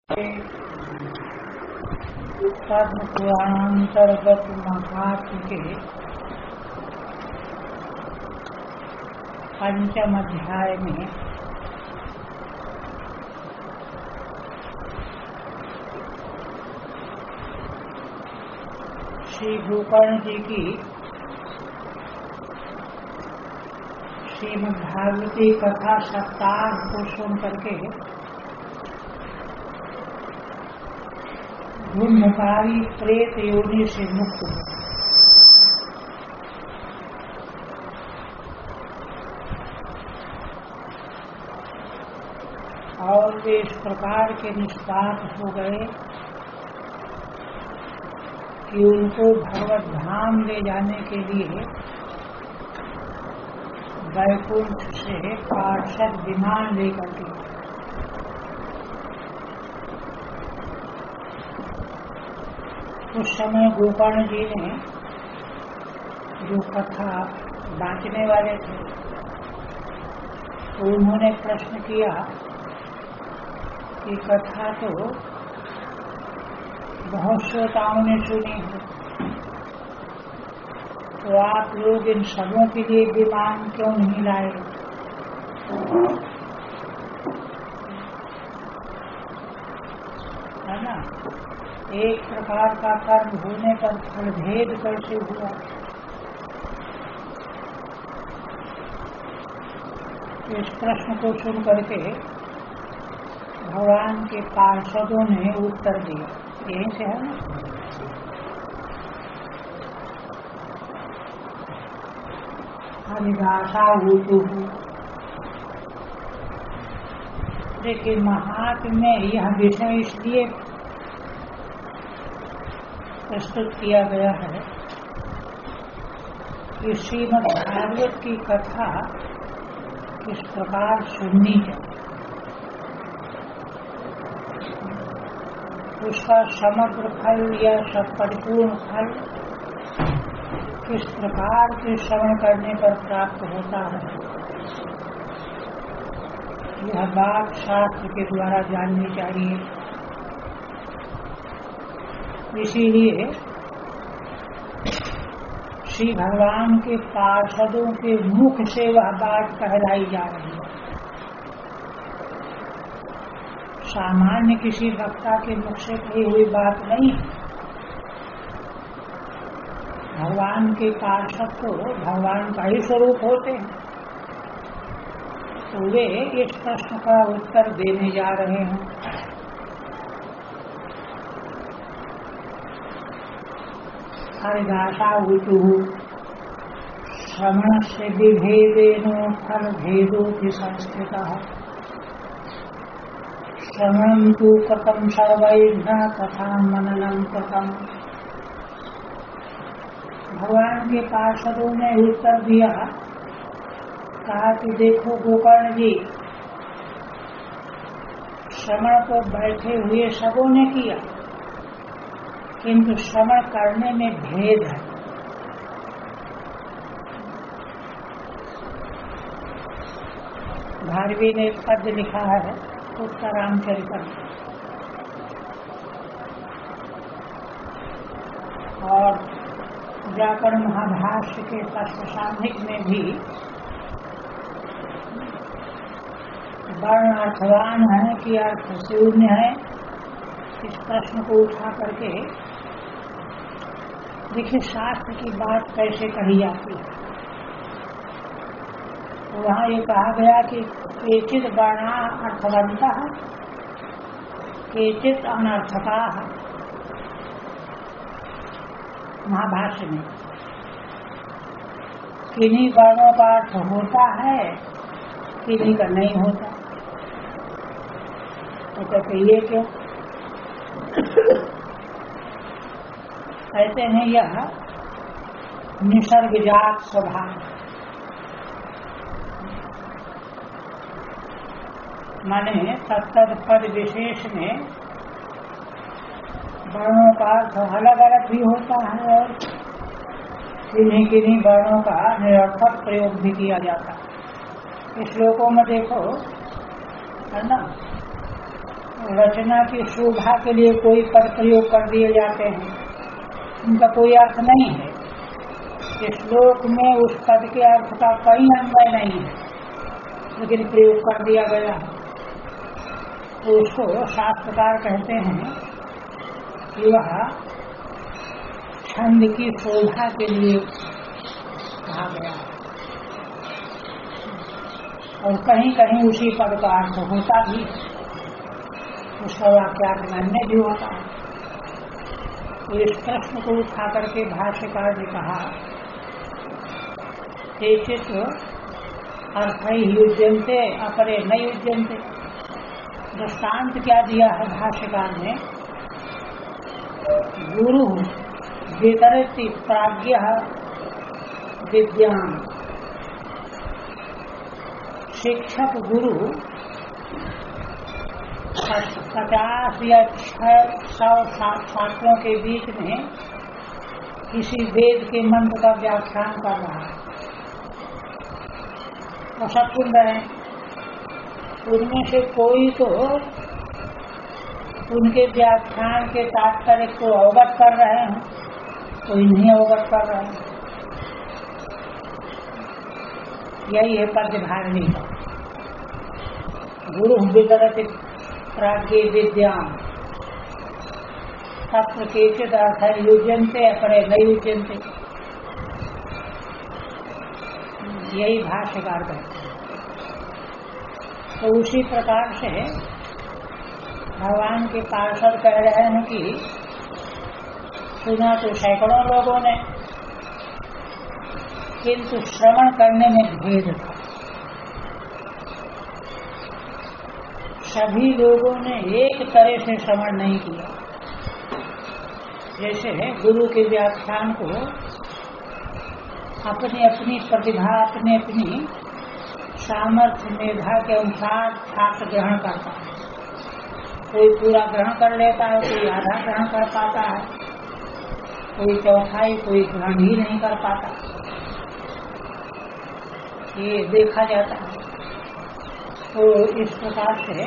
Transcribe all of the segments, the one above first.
पद्म पुराणांतर्गत महात्म के पंचम अध्याय में श्री गोकर्ण जी की श्रीमद्भागवती कथा सप्ताह को सुन करके धूमकारी प्रेत योनि से मुक्त हो और वे इस प्रकार के निष्पाप हो गए कि उनको भगवत धाम ले जाने के लिए वैकुंठ से पार्षद विमान लेकर के उस समय गोकर्ण जी ने जो कथा बांटने वाले थे तो उन्होंने प्रश्न किया कि कथा तो बहुत श्रोताओं ने सुनी है, तो आप लोग इन सबों के लिए विमान क्यों नहीं लाए? है ना, एक प्रकार का कर्म होने पर फलभेद कैसे हुआ? इस प्रश्न को सुन करके भगवान के पार्षदों ने उत्तर दिया, यहीं से है ना, हरिदासा हुतु। देखिए, महात्म्य में यह विषय इसलिए प्रस्तुत किया गया है कि श्रीमद्भागवत की कथा किस प्रकार सुननी है, उसका समग्र फल या सब परिपूर्ण फल किस प्रकार के श्रवण करने पर प्राप्त होता है, यह बात शास्त्र के द्वारा जाननी चाहिए। इसीलिए श्री भगवान के पार्षदों के मुख से वह बात कहलाई जा रही है, सामान्य किसी वक्ता के मुख से कही हुई बात नहीं। भगवान के पार्षद तो भगवान का ही स्वरूप होते हैं, तो वे इस प्रश्न का उत्तर देने जा रहे हैं। हरिदासा हुतु श्रवण से विभेदेनो फल भेदोपि संस्कृतः श्रवणं तु कृतं सर्वैर्न तथा मननं कृतं। भगवान के पार्षदों ने उत्तर दिया, कहा कि देखो गोकर्ण जी, श्रवण को बैठे हुए सबों ने किया, किंतु श्रवण करने में भेद है। भारवी ने एक पद लिखा है उत्तरांचरित और व्याकरण महाभाष्य के तत्वसाधिक में भी वर्ण अर्थवान है कि अर्थ शून्य है, इस प्रश्न को उठा करके देखिए शास्त्र की बात कैसे कही जाती है। तो वहाँ ये कहा गया कि केचित वर्णा अर्थवन्तः केचित अनर्थकाः। महाभाष्य में किन्हीं वर्णों का अर्थ होता है, किन्हीं का नहीं होता। तो कहते ये क्यों? कहते हैं यह निसर्गजात स्वभाव, माने तत्तद पद विशेष में वर्णों का अर्थ अलग अलग भी होता है और किन्हीं किन्हीं वर्णों का निरर्थक प्रयोग भी किया जाता है। श्लोकों में देखो, है ना, रचना की शोभा के लिए कोई पद प्रयोग कर दिए जाते हैं, उनका कोई अर्थ नहीं है। इस श्लोक में उस पद के अर्थ का कोई अन्वय नहीं है, लेकिन प्रयोग कर दिया गया है। तो उसको शास्त्रकार कहते हैं कि वह छंद की शोभा के लिए कहा गया है, और कहीं कहीं उसी पद का अर्थ होता भी है, उसका वाक्यार्थ अन्य भी होता है। तो इस प्रश्न को उठा करके भाष्यकार ने कहा, केचित् अर्थैः युज्यन्ते अपरे न युज्यन्ते। दृष्टांत क्या दिया है भाष्यकार ने? गुरु वितरति प्राज्ञः विद्याम्। शिक्षक गुरु 50 या 600 छात्रों के बीच में किसी वेद के मंत्र का व्याख्यान कर रहा है, वो सब सुन रहे हैं। उनमें से कोई तो उनके व्याख्यान के तात्पर्य को अवगत कर रहे हैं, कोई नहीं अवगत कर रहे हैं। यही है पद्यधारिणी का। गुरु वितरति प्राज्ञे विद्याम् तत्र केचित् अर्थैः युज्यन्ते अपरे न युज्यन्ते। यही भाष्यकार कहते हैं। तो उसी प्रकार से भगवान के पार्षद कह रहे हैं कि सुना तो सैकड़ों लोगों ने, किंतु श्रवण करने में भेद था। सभी लोगों ने एक तरह से श्रवण नहीं किया। जैसे गुरु के व्याख्यान को अपनी अपनी प्रतिभा, अपनी अपनी सामर्थ्य मेधा के अनुसार छात्र ग्रहण करता है। कोई पूरा ग्रहण कर लेता है, कोई आधा ग्रहण कर पाता है, कोई चौथाई, कोई ग्रहण ही नहीं कर पाता। ये देखा जाता है। तो इस प्रकार से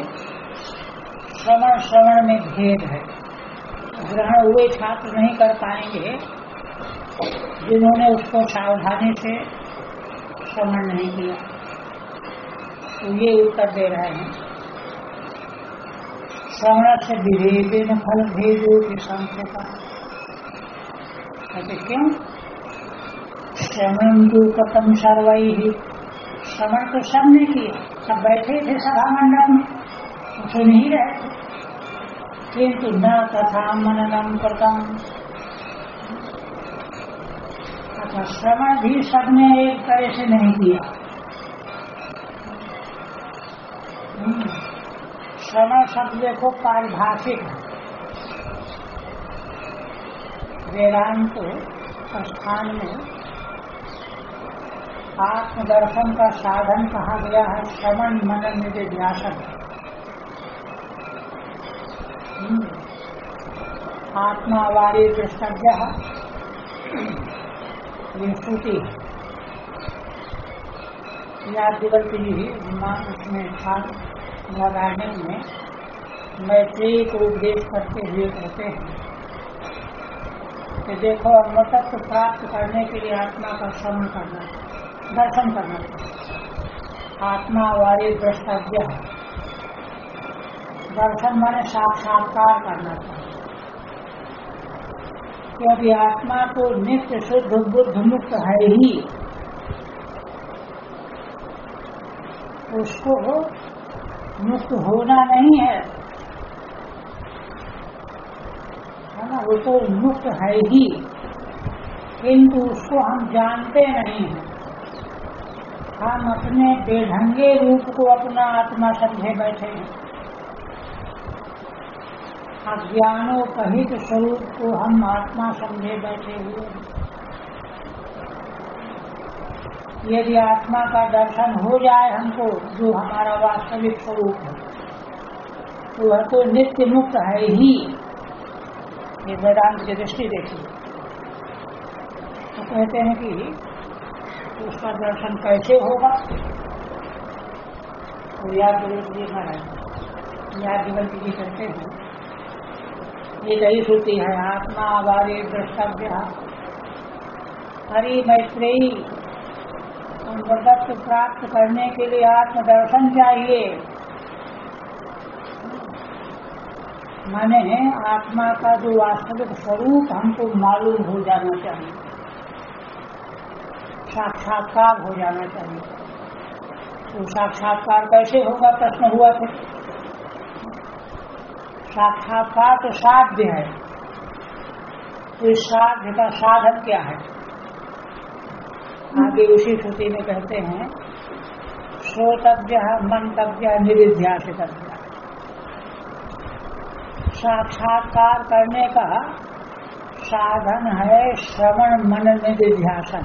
श्रवण में भेद है। ग्रहण हुए छात्र नहीं कर पाएंगे जिन्होंने उसको सावधानी से श्रवण नहीं किया। तो ये उत्तर दे रहे हैं, श्रवण से विभेदेन फल भेदो की संख्या। कहते क्यों? श्रवण तो कथम सर्वैः। श्रवण तो सबने किया, सब बैठे थे सभा मंडप में, सुन ही रहे थे, किंतु न तथा मननम कृतम। अतः श्रवण भी सबने एक तरह से नहीं किया। श्रवण शब्द देखो पारिभाषिक है। वेदांत स्थान में आत्मदर्शन का साधन कहा गया है श्रवण मनन निधिध्यासन। आत्मावारी द्रष्टव्य ये श्रुति है। याज्ञवल्क्य जी उसमें रामायण में मैत्रेयी को उपदेश करते हुए कहते हैं कि देखो अमृतत्व प्राप्त करने के लिए आत्मा का श्रवण करना, दर्शन करना चाहिए। आत्मा वारी द्रष्टव्य, दर्शन माने साक्षात्कार करना चाहिए। क्योंकि आत्मा तो नित्य शुद्ध बुद्ध मुक्त है ही, उसको मुक्त होना नहीं है ना, वो तो मुक्त है ही, किंतु उसको हम जानते नहीं हैं। हम अपने बेढंगे रूप को अपना आत्मा समझे बैठे हैं। अज्ञानोपहित स्वरूप को हम आत्मा समझे बैठे हुए हैं। यदि आत्मा का दर्शन हो जाए हमको, जो हमारा वास्तविक स्वरूप है, तो वह तो नित्य मुक्त है ही। ये वेदांत की दृष्टि देखिए। तो कहते हैं कि उसका दर्शन कैसे होगा? तो याद जी महाराज याज्ञवल्क्य जी कहते हैं, एक ही श्रुति है, आत्मा आवारे द्रष्टव्य हरि मैत्रेयी। अमृतत्व प्राप्त करने के लिए आत्मदर्शन चाहिए, माने आत्मा का जो वास्तविक स्वरूप हमको मालूम हो जाना चाहिए, साक्षात्कार हो जाना चाहिए। तो साक्षात्कार कैसे होगा, प्रश्न हुआ था। साक्षात्कार तो साध्य है, तो इस साध्य का साधन क्या है? आगे उसी श्रुति में कहते हैं, श्रोतव्य मंतव्य निधिध्यासितव्य। साक्षात्कार करने का साधन है श्रवण मनन निधिध्यासन,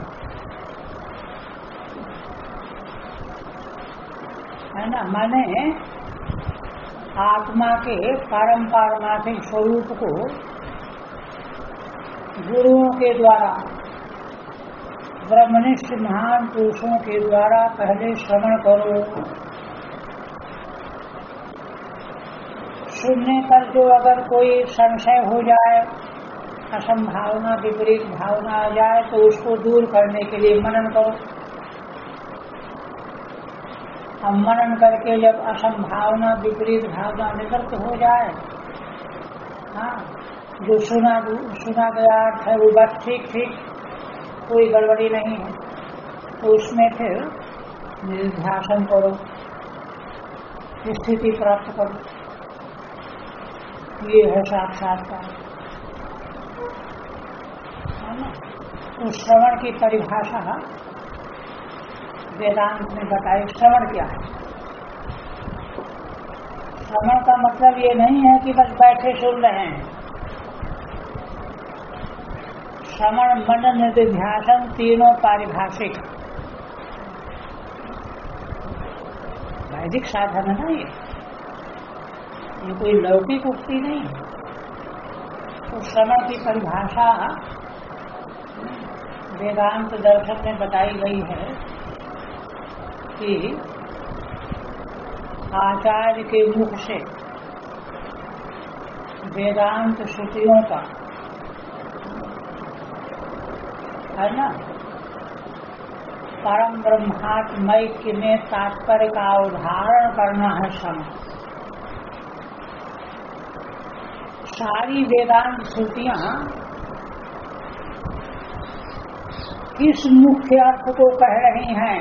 है ना। माने आत्मा के परम पारमार्थिक स्वरूप को गुरुओं के द्वारा, ब्रह्मनिष्ठ महान पुरुषों के द्वारा पहले श्रवण करो। सुनने पर जो अगर कोई संशय हो जाए, असंभावना विपरीत भावना आ जाए, तो उसको दूर करने के लिए मनन करो। अब मनन करके जब असंभावना विपरीत भावना निवृत्त हो जाए, हाँ, जो सुना गया अर्थ है वो बस ठीक ठीक, कोई गड़बड़ी नहीं है, तो उसमें फिर निधिध्यासन करो, स्थिति प्राप्त करो। ये है साक्षात्कार, है ना। तो श्रवण की परिभाषा वेदांत में बताई। श्रवण क्या है? श्रवण का मतलब ये नहीं है कि बस बैठे सुन रहे हैं। श्रवण मनन निधिध्यासन तीनों पारिभाषिक वैदिक साधन है ना। ये कोई लौकिक उक्ति नहीं है। तो श्रवण की परिभाषा वेदांत दर्शन में बताई गई है कि आचार्य के मुख से वेदांत श्रुतियों का, है ना, परम ब्रह्मात्मैक्य में तात्पर्य का उदाहरण करना है श्रवण। सारी वेदांत श्रुतियां किस मुख्य अर्थ को कह रही हैं,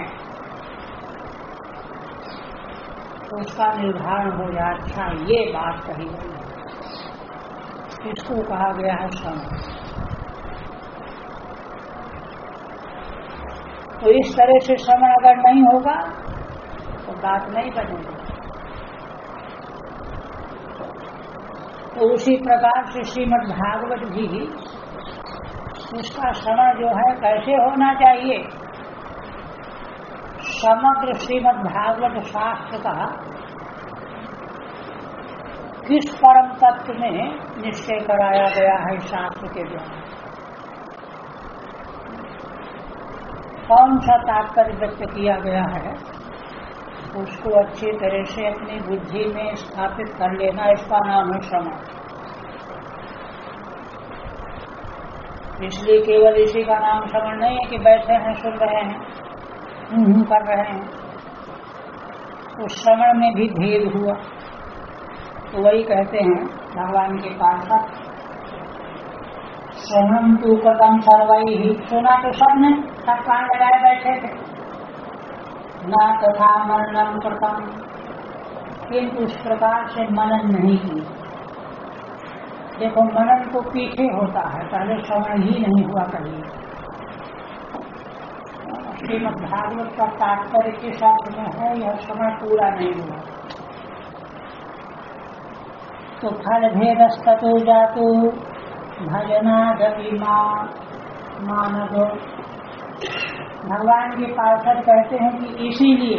तो उसका निर्धारण हो जाए। अच्छा, ये बात कही गई है, इसको कहा गया है श्रवण। तो इस तरह से श्रवण अगर नहीं होगा तो बात नहीं बनेगी। तो उसी प्रकार से श्रीमद् भागवत भी, उसका श्रवण जो है कैसे होना चाहिए। समग्र श्रीमद् भागवत शास्त्र का किस परम तत्व में निश्चय कराया गया है शास्त्र के द्वारा, कौन सा तात्पर्य व्यक्त किया गया है, उसको अच्छी तरह से अपनी बुद्धि में स्थापित कर लेना, इसका नाम है श्रवण। इसलिए केवल इसी का नाम श्रवण नहीं है कि बैठे हैं सुन रहे हैं, कर रहे हैं। तो श्रवण में भी भेद हुआ। तो वही कहते हैं भगवान के पार्षद, श्रवणम तु कृतम सर्वैः, सुना तो सबने, सब कान लगाए बैठे थे। न तथा मननम कृतम, किंतु उस प्रकार से मनन नहीं किया। देखो, मनन तो पीछे होता है, पहले श्रवण ही नहीं हुआ कभी। श्रीमद् भागवत का तात्पर्य किस अर्थ में है, यह श्रवण पूरा नहीं हुआ। तो फल भेदस्ततो जातु भजनादपि मानव। भगवान के पार्षद कहते हैं कि इसीलिए,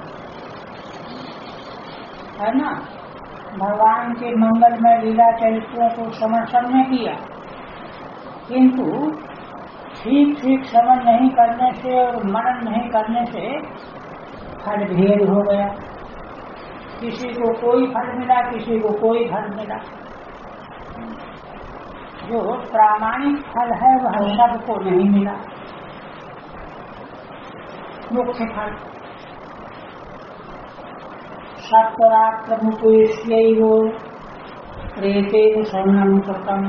है ना, भगवान के मंगलमय लीला चरित्रों को श्रवण सबने किया, किंतु ठीक ठीक श्रवण नहीं करने से और मनन नहीं करने से फल भेद हो गया। किसी को कोई फल मिला, किसी को कोई फल मिला। जो प्रामाणिक फल है वह सबको नहीं मिला। मुख्य फल सत्वरात्र मुकुष्यैवो प्रेतेन शरणं कृतम्।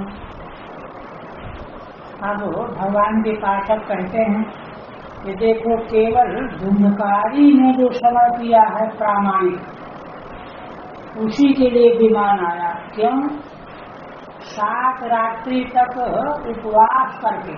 अब भगवान के पाठक कहते हैं कि देखो, केवल धुंधकारी ने जो श्रवण किया है प्रामाणिक, उसी के लिए विमान आया। क्यों? 7 रात्रि तक उपवास करके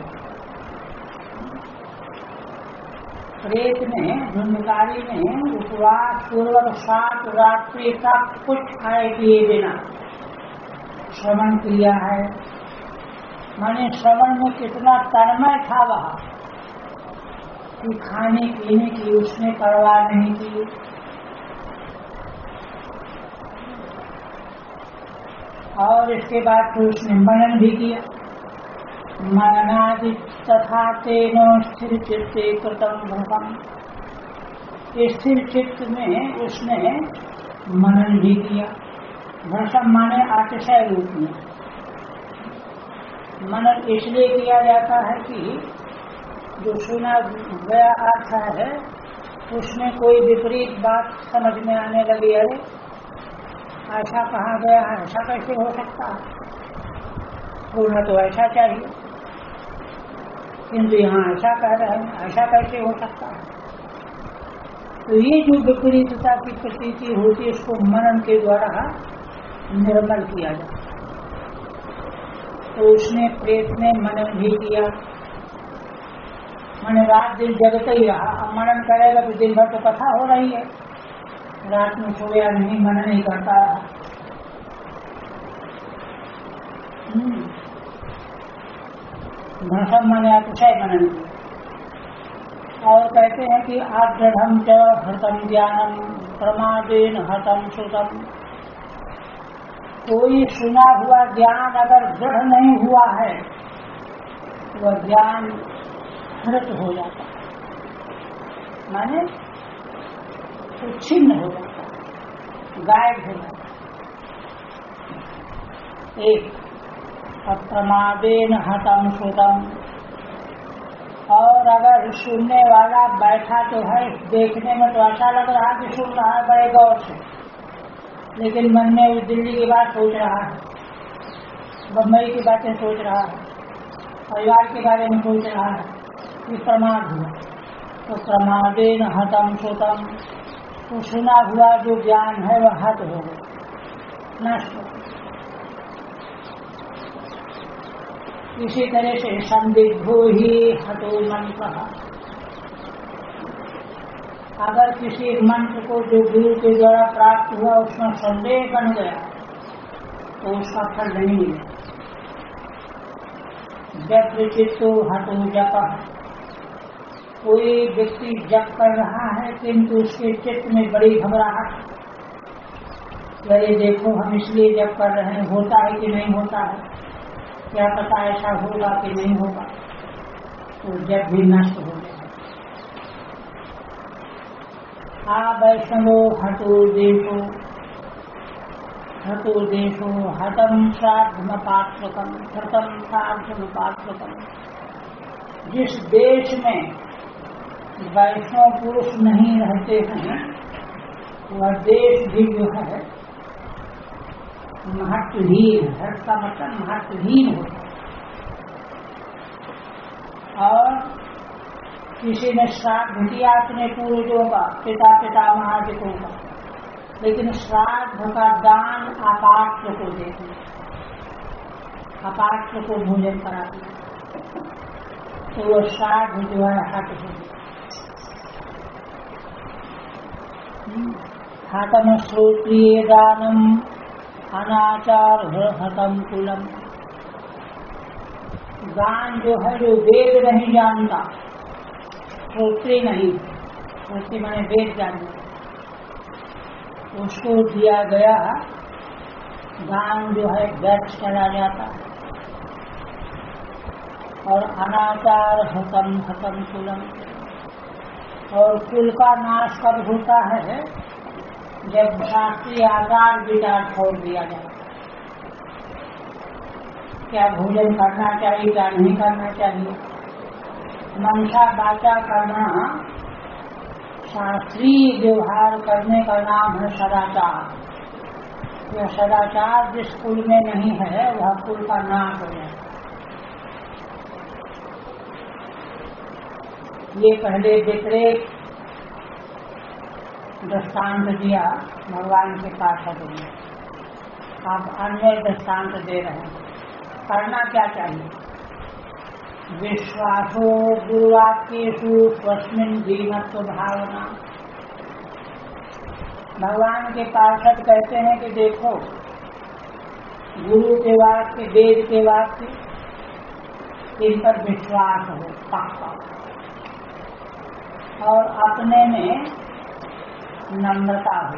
प्रेत ने, धुंधकारी ने उपवास पूर्वक 7 रात्रि तक कुछ खाए पिए बिना श्रवण किया है। माने श्रवण में कितना तन्मय था वह, कि खाने पीने की उसने परवाह नहीं की। और इसके बाद फिर उसने मनन भी किया। मननादि तथा तेन स्थिर चित्ते कृतम भ्रमम। स्थिर चित्त में उसने मनन भी किया। भ्रम माने अतिशय रूप में। मनन इसलिए किया जाता है कि जो सुना गया अर्थ है उसमें कोई विपरीत बात समझ में आने लगी। अरे ऐसा कहा गया है, ऐसा कैसे हो सकता है? होना तो ऐसा चाहिए, किंतु यहाँ ऐसा कह रहे हैं, ऐसा कैसे हो सकता है? तो ये जो विपरीतता की प्रतीति होती है, इसको मनन के द्वारा निर्मल किया जाता। तो उसने प्रेत ने मनन भी किया। मैंने रात दिन जगते ही रहा। अब मनन करेगा तो दिन भर तो कथा हो रही है, रात में सोया नहीं, मनन नहीं करता रहा। भ्रम माने अतिशय मनन। और कहते हैं कि आदृढ़ च हतम ज्ञानम प्रमादेन हतम श्रुतम। कोई सुना हुआ ज्ञान अगर दृढ़ नहीं हुआ है, वह ज्ञान हृत हो जाता है, माने तो छिन्न हो जाता है, गायब हो जाता है। एक अप्रमादेन हतम श्रुतम। और अगर सुनने वाला बैठा तो है, देखने में तो ऐसा लग रहा कि सुन रहा है बड़े गौर से, लेकिन मन में दिल्ली की बात सोच रहा है, बम्बई की बातें सोच रहा है, परिवार के बारे में सोच रहा है, ये प्रमाद हुआ। तो प्रमादेन हतम श्रुतम, तो सुना हुआ जो ज्ञान है वह हत हो गया, नष्ट हो। इसी तरह से संदिग्धो ही हतो मंत्र। अगर किसी मंत्र को जो गुरु के द्वारा प्राप्त हुआ उसमें संदेह बन गया तो उसका फल नहीं मिलेगा। जप चित्तो हतो जप। कोई व्यक्ति जप कर रहा है किंतु उसके चित्त में बड़ी घबराहट, ये देखो हम इसलिए जप कर रहे हैं, होता है कि नहीं होता है, क्या पता ऐसा होगा कि नहीं होगा, तो जप भी नष्ट हो गया। वैष्णवो हतो देशो हतम श्राद्धमपात्रकम हतम श्राद्धमपात्रकम। जिस देश में वैष्णव पुरुष नहीं रहते हैं वह देश भी जो है महत्वहीन है, का मतलब महत्वहीन होता है। और किसी ने श्राद्ध किया अपने पूर्वजों का, पिता पितामहादिकों का, लेकिन श्राद्ध का दान अपात्र को दे दिया, अपात्र को भोजन करा दिया, तो वो श्राद्ध जो है हट हो गया। हतम श्रोत्रिय दानम अनाचार हतम कुलम। दान जो है, जो वेद नहीं जानता, श्रोत्री नहीं, श्रोत्री माने वेद जानना, उसको दिया गया दान जो है व्यर्थ चला जाता है। और अनाचार हतम हतम कुलम। और कुल का नाश कब होता है? जब शास्त्रीय आचार विचार छोड़ दिया जाए, क्या भोजन करना चाहिए, क्या नहीं करना चाहिए, मनसा वाचा करना शास्त्रीय व्यवहार करने का नाम है सदाचार। यह सदाचार जिस कुल में नहीं है वह कुल का नाश हो जाए। ये पहले व्यतिरेक दृष्टांत दिया भगवान के पार्षदों ने, आप अन्य दृष्टांत दे रहे हैं। करना क्या चाहिए? विश्वासो गुरुवाक्येषु स्वस्मिन् दीनत्व भावना। भगवान के पार्षद कहते हैं कि देखो, गुरु के वाक्य, वेद के वाक्य, इन पर विश्वास हो पक्का, और अपने में नम्रता हो,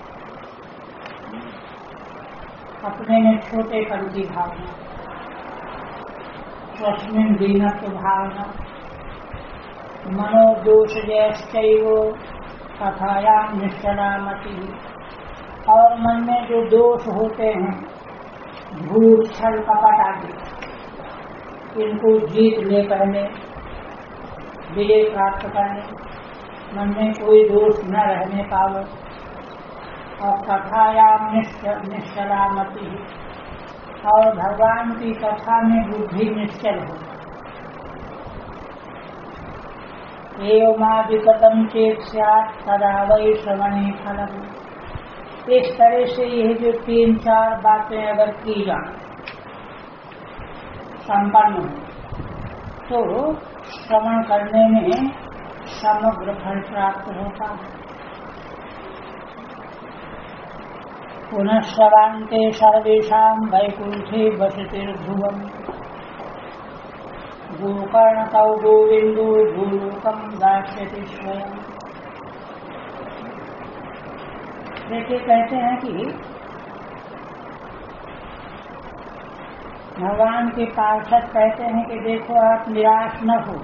अपने में छोटेपन की भावना, स्वस्मिन् दीनत्व भावना, मनोदोषजयश्चैव कथायां निश्चला मति। और मन में जो दोष होते हैं, झूठ, छल, कपट आदि, इनको जीत ले, पहले विजय प्राप्त करने, मन में कोई दोष न रहने पावे। और कथायां निश्चला मति, और भगवान की कथा में बुद्धि निश्चल हो। एवमादिकतम चेत स्यात् तदा वै श्रवणे फलम्। इस तरह से यह जो 3-4 बातें अगर की जाए, संपन्न हो, तो श्रवण करने में समग्र फल प्राप्त होता है। पुनः श्रवान्ते सर्वेषां वैकुंठे वसतिर्ध्रुवम्। गोकर्णतौ गोविन्दो भूलोकं दास्यति स्वयं। देखिए, कहते हैं कि भगवान के पार्षद कहते हैं कि देखो, आप निराश न हो,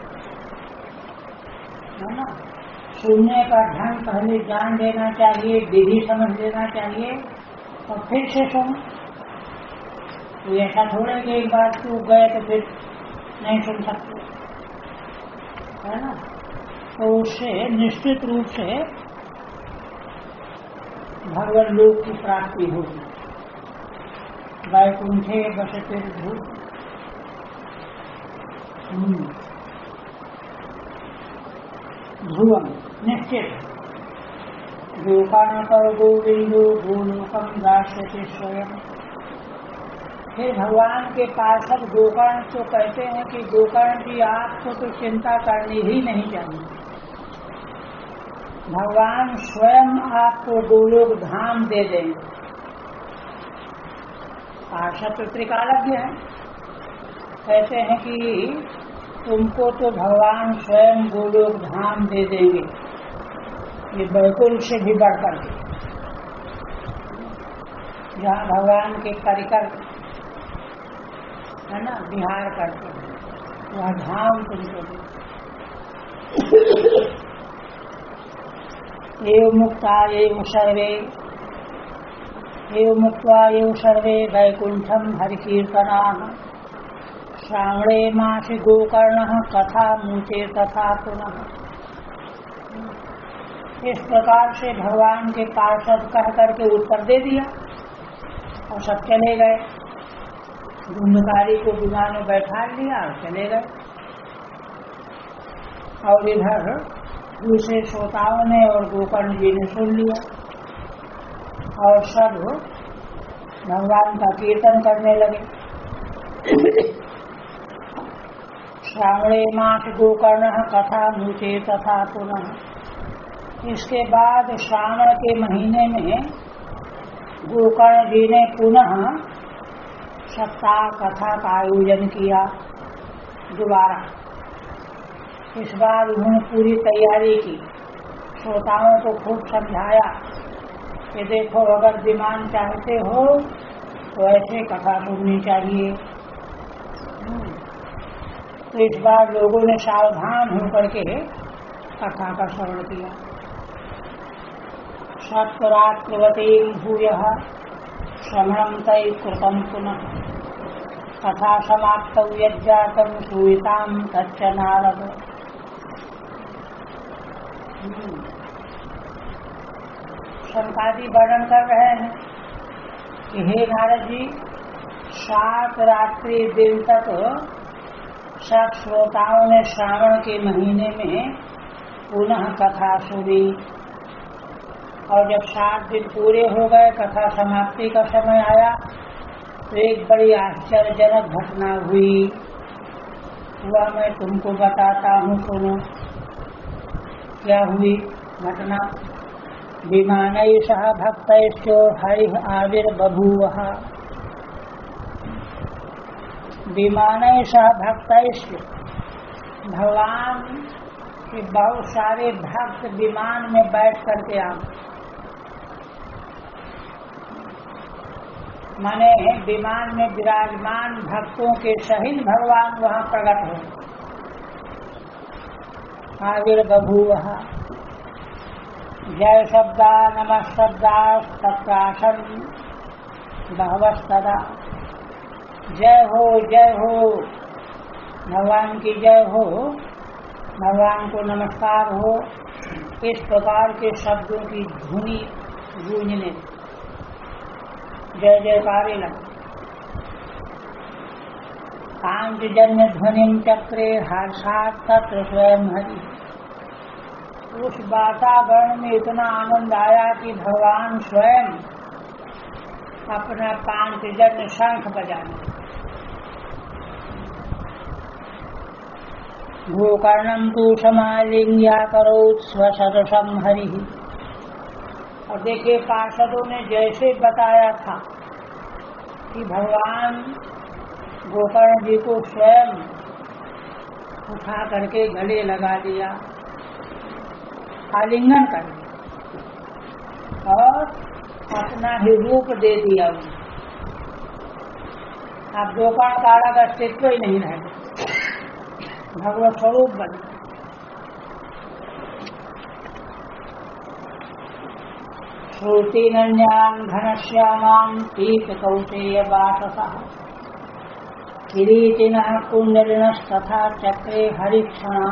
है ना। सुनने का ढंग पहले जान लेना चाहिए, विधि समझ लेना चाहिए, और फिर से सुनो। तो ऐसा थोड़ा कि एक बार चूक गए तो फिर नहीं सुन सकते, है ना। तो उससे निश्चित रूप से भगवान लोक की प्राप्ति होगी। वैकुंठे वसतिर्ध्रुवम्। ध्रुवम निश्चित। गोकर्णतौ गोविन्दो भूलोकं दास्यति स्वयं। फिर भगवान के पार्षद गोकर्ण तो कहते हैं कि गोकर्ण जी, आपको तो चिंता करनी ही नहीं चाहिए। भगवान स्वयं आपको गोलोक धाम दे देंगे। पार्षद तो त्रिकालज्ञ है, कहते हैं कि तुमको तो भगवान स्वयं गोलोक धाम दे देंगे, ये वैकुंठ से भी बढ़कर के, जहाँ भगवान के परिकर, है ना, विहार करते हैं, वह धाम तुमको दे। एव मुक्ता एव सर्वे, एव मुक्त्वा एव सर्वे वैकुंठम हरिकीर्तनाः। श्रावणे मासि गोकर्णः कथा मूचे तथा पुनः। इस प्रकार से भगवान के पार्षद कह करके उत्तर दे दिया और सब चले गए। धुंधकारी को विमान में बैठा लिया और चले गए। और इधर दूसरे श्रोताओं ने और गोकर्ण जी ने सुन लिया और सब भगवान का कीर्तन करने लगे। श्रावणे मास गोकर्ण कथा मूचे तथा पुनः। इसके बाद श्रावण के महीने में गोकर्ण जी ने पुनः सप्ताह कथा का आयोजन किया दोबारा। इस बार उन्होंने पूरी तैयारी की, श्रोताओं को खूब समझाया कि देखो, अगर विमान चाहते हो तो ऐसे कथा सुननी चाहिए। तो इस बार लोगों ने सावधान होकर के कथा का श्रवण किया। सत्वरात्रवतीं भूयः श्रवणं तै कृतं पुनः कथा समाप्तौ यज्जातं श्रूयतां तच्च नारद। शंकादि वर्णन कर रहे हैं कि हे नारद जी, 7 रात्रि दिन तक सब श्रोताओं ने श्रावण के महीने में पुनः कथा सुनी और जब 7 दिन पूरे हो गए, कथा समाप्ति का समय आया तो एक बड़ी आश्चर्यजनक घटना हुई। वह मैं तुमको बताता हूँ, सुनो। क्या हुई घटना? विमानैषः भक्तैश्चो हरिः आविर्बभूवः। विमानैषः भक्तैश्च, भगवान के बहुत सारे भक्त विमान में बैठ करके आए। माने विमान में विराजमान भक्तों के सहित भगवान वहाँ प्रकट हो। आविर्बभूवः। जय शब्दा नमः शब्दा तत्रासन बहवस्तदा। जय हो भगवान की जय हो, भगवान को नमस्कार हो, इस प्रकार के शब्दों की ध्वनि गूंजने, जय जयकारे लगे। पांचजन्य ध्वनिं चक्रे हर्षात् तत्र स्वयं हरि। उस वातावरण में इतना आनंद आया कि भगवान स्वयं अपना 5 जन्य शंख बजाने। गोकर्णम तु समालिंग्या करोत् स्वसदसं हरिः। और देखिए, पार्षदों ने जैसे बताया था कि भगवान गोकर्ण जी को स्वयं उठा करके गले लगा दिया, आलिंगन कर दिया और अपना ही रूप दे दिया उन्हें। अब गोकर्ण का अलग अस्तित्व ही नहीं रह गया, भगवत स्वरूप बन गया। श्रुतिनन्यान् घनश्यामान् पीतकौशेयवाससः किरीटिनः कुण्डलिनस्तथा चक्रे हरिक्षणा।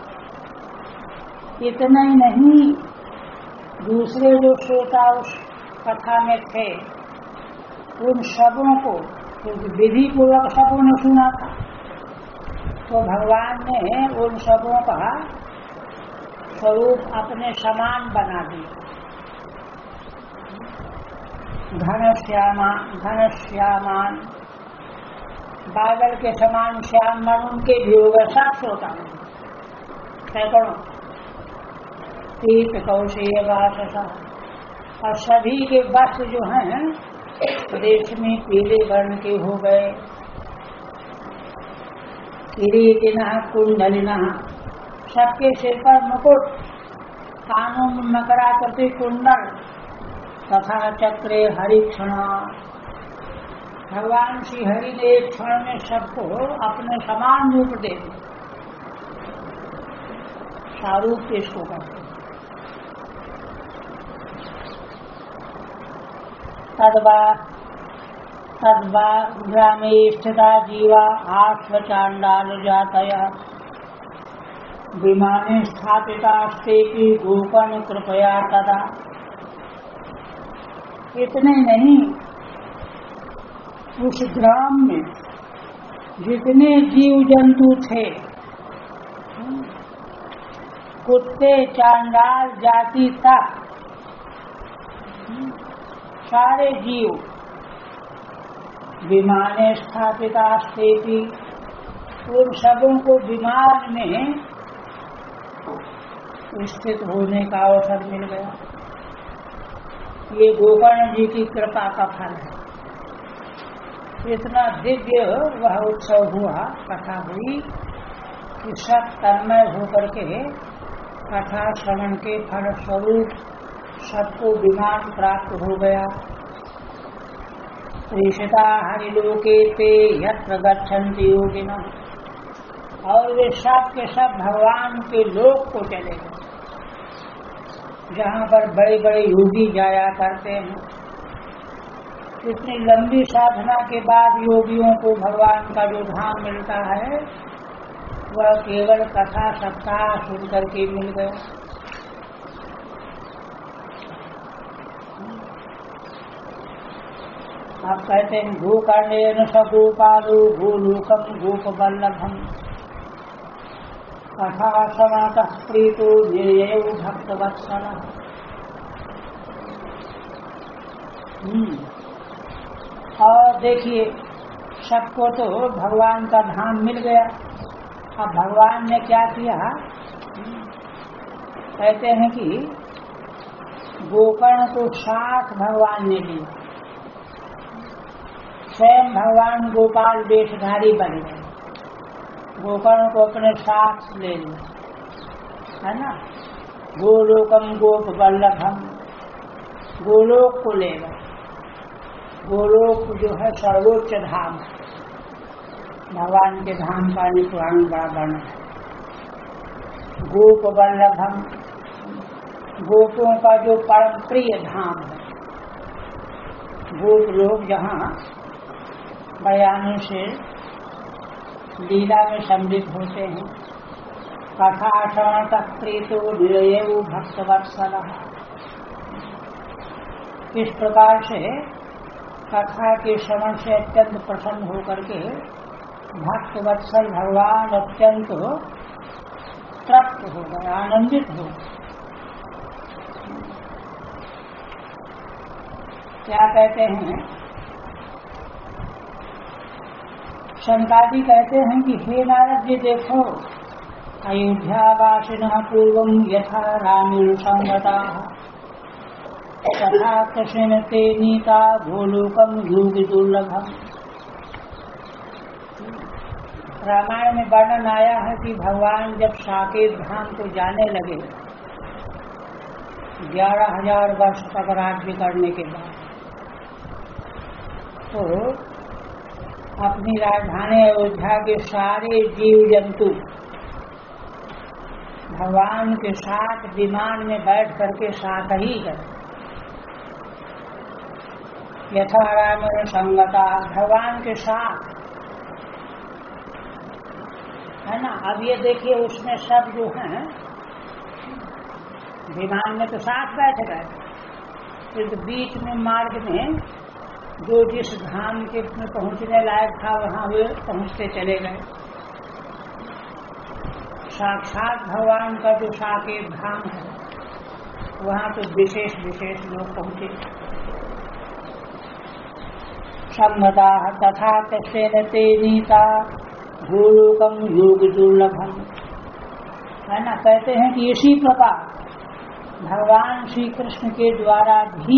इतना ही नहीं, दूसरे जो श्रोता उस कथा में थे उन सबों को, क्योंकि विधि पूर्वक सबों ने सुना था, तो भगवान ने उन सबों का स्वरूप अपने समान बना दिया। घनश्यामान, बादल के समान श्याम मन उनके भी हो गए, सब श्रोता सैकड़ों। पीत कौशेय वाससा, और सभी के वस्त्र जो हैं रेशमी पीले वर्ण के हो गए। किरीटिनः कुंडलिनः, सबके सिर पर मुकुट, कानों में मकराकृति कुंडल, तथा चक्रे हरिक्षणा। भगवान श्री हरि ने एक क्षण में सबको अपने समान रूप दे दिया। सारूप इसको कहते हैं। तद्वा ग्रामे स्थिता जीवा आश्वचाण्डाल जातयः विमाने स्थापितास्तेपि गोकर्ण कृपया तदा। इतने नहीं, उस ग्राम में जितने जीव जंतु थे, कुत्ते चांडाल जाति तक सारे जीव विमाने स्थापितास्तेपि, उन सबों को विमान में स्थित होने का अवसर मिल गया। ये गोकर्ण जी की कृपा का फल है। इतना दिव्य वह उत्सव हुआ, कथा हुई कि सब तन्मय होकर के कथा श्रवण के फल स्वरूप सबको विमान प्राप्त हो गया। प्रेषिता हरिलोके ते यत्र गच्छन्ति योगिनः, और वे सब के सब भगवान के लोक को चले गए। जहाँ पर बड़े बड़े योगी जाया करते हैं। इतनी लंबी साधना के बाद योगियों को भगवान का जो धाम मिलता है वह केवल कथा सप्ताह सुन करके मिल गया। आप कहते हैं गोकर्णेन स गोपालो गोलोकम गोपवल्लभम कथा समातः प्रीतो ज्ञेयो भक्तवत्सलः। और देखिए, सबको तो भगवान का धाम मिल गया। अब भगवान ने क्या किया, कहते हैं कि गोकर्ण को साथ भगवान ने लिया। स्वयं भगवान गोपाल वेशधारी बन गए, गोकर्ण को अपने साथ ले लिया, है ना। गोलोकम गोप वल्लभम, गोलोक को ले गए। गोलोक जो है सर्वोच्च धाम है, भगवान के धाम का पुराण बड़ा वर्णन है। गोप वल्लभम, गोपों का जो परम प्रिय धाम है। गोप लोग जहाँ बयानों से लीला में सम्मिलित होते हैं। कथा श्रवण तक प्रीतो निरयेव भक्तवत्सलः। इस प्रकार से कथा के श्रवण से अत्यंत प्रसन्न होकर के भक्तवत्सल भगवान अत्यंत तृप्त हो गए, आनंदित हो। क्या कहते हैं, शंकादि कहते हैं कि हे नारद जी देखो, अयोध्यावासिनः पूर्वं यथा रामेण संगताः तथा कृष्णेन ते नीता गोलोकम योगी दुर्लभम। रामायण में वर्णन आया है कि भगवान जब साकेत धाम को जाने लगे 11,000 वर्ष तक राज्य करने के बाद, तो अपनी राजधानी अयोध्या के सारे जीव जंतु भगवान के साथ विमान में बैठ करके साथ ही गए। यथा रामेण संगता, भगवान के साथ, है ना। अब ये देखिए, उसमें सब जो हैं विमान में तो साथ बैठ गए, फिर बीच में मार्ग में जो जिस धाम के में पहुंचने लायक था वहां वे पहुंचते चले गए। साक्षात भगवान का जो साकेत धाम है वहां तो विशेष विशेष लोग पहुंचे। संगता तथा कृष्णेन ते नीता गोलोकम योगी दुर्लभम, है ना। कहते हैं कि इसी प्रकार भगवान श्री कृष्ण के द्वारा भी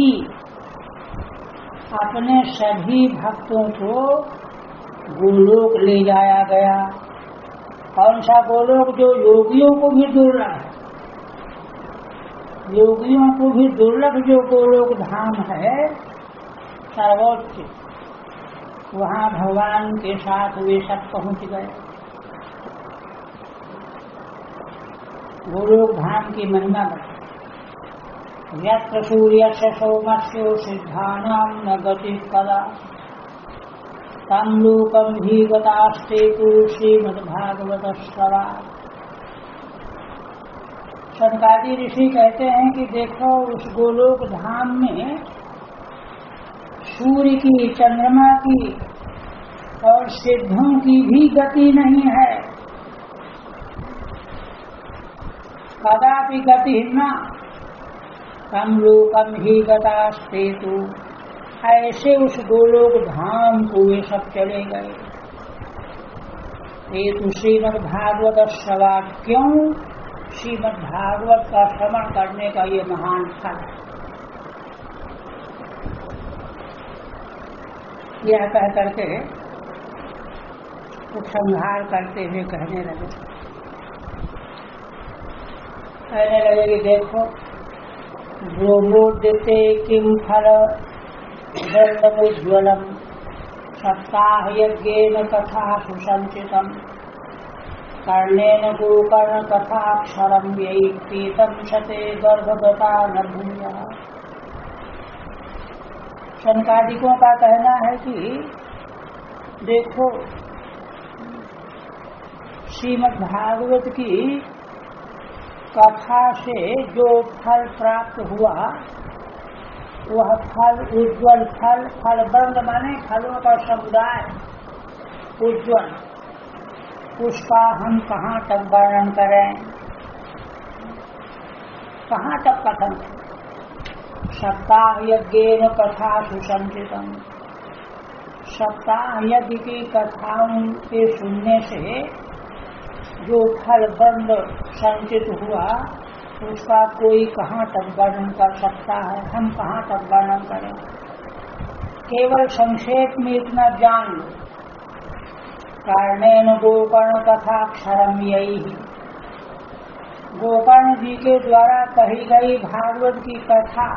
अपने सभी भक्तों को गोलोक ले जाया गया। कौन सा गोलोक? जो योगियों को भी दुर्लभ है, योगियों को भी दुर्लभ जो गोलोक धाम है सर्वोच्च, वहाँ भगवान के साथ वे सब पहुँच गए। गोलोक धाम की महिमा बताई। यत्र सूर्यस्य सोमस्य सिद्धानां न गतिः कदा तं लोकं हि गतास्ते तु श्रीमद्भागवत श्रवा। शनकादि ऋषि कहते हैं कि देखो, उस गोलोक धाम में सूर्य की, चंद्रमा की और सिद्धों की भी गति नहीं है। कदापि गति न तम लोकम ही गतास्ते तु, ऐसे उस गोलोक धाम को वे सब चले गए। ये तो श्रीमद् भागवत श्रवा, क्यों? श्रीमद् भागवत का श्रवण करने का ये महान फल है। यह कह करके उपसंहार करते हुए कहने लगे कि देखो, ब्रह्मोद्यते किम फल दर्दमुज्ज्वलम सप्ताह यज्ञेन कथा सुसंचितम कर्णेन गोकर्ण कथाक्षरम यही पीतम क्षते गर्भगता न भूयः। शनकादिकों का कहना है कि देखो, श्रीमद् भागवत की कथा से जो फल प्राप्त हुआ वह फल उज्ज्वल फल, फलबंद माने फलों का समुदाय उज्ज्वल, उसका हम कहाँ तक वर्णन करें, कहाँ तक कथन करें। सप्ताह यज्ञेन कथा सुसंचितम, सप्ताह यज्ञ की कथाओं के सुनने से जो फलबंद संचित हुआ उसका कोई कहाँ तक वर्णन कर सकता है, हम कहाँ तक वर्णन करें। केवल संक्षेप में इतना जान लो, कर्णेन गोकर्ण कथाक्षरम यही, गोकर्ण जी के द्वारा कही गई भागवत की कथा